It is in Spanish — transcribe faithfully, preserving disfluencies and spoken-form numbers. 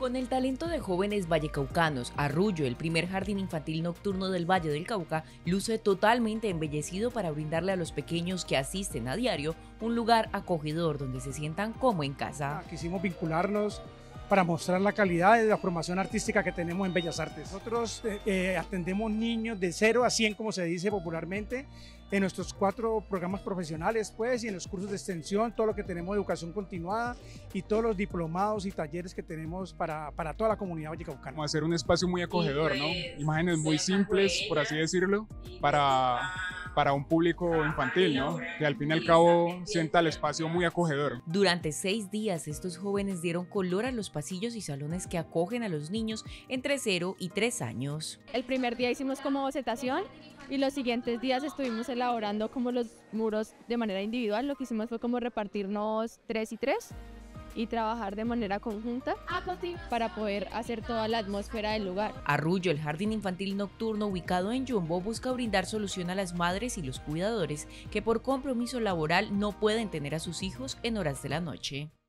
Con el talento de jóvenes vallecaucanos, Arrullo, el primer jardín infantil nocturno del Valle del Cauca, luce totalmente embellecido para brindarle a los pequeños que asisten a diario un lugar acogedor donde se sientan como en casa. Quisimos vincularnos para mostrar la calidad de la formación artística que tenemos en Bellas Artes. Nosotros eh, eh, atendemos niños de cero a cien, como se dice popularmente, en nuestros cuatro programas profesionales, pues, y en los cursos de extensión, todo lo que tenemos de educación continuada y todos los diplomados y talleres que tenemos para, para toda la comunidad vallecaucana. Como hacer un espacio muy acogedor, ¿no? Imágenes muy simples, por así decirlo, para... para un público infantil, ¿no? Que al fin y al cabo sienta el espacio muy acogedor. Durante seis días, estos jóvenes dieron color a los pasillos y salones que acogen a los niños entre cero y tres años. El primer día hicimos como bocetación y los siguientes días estuvimos elaborando como los muros de manera individual. Lo que hicimos fue como repartirnos tres y tres y trabajar de manera conjunta para poder hacer toda la atmósfera del lugar. Arrullo, el jardín infantil nocturno ubicado en Yumbo, busca brindar solución a las madres y los cuidadores que por compromiso laboral no pueden tener a sus hijos en horas de la noche.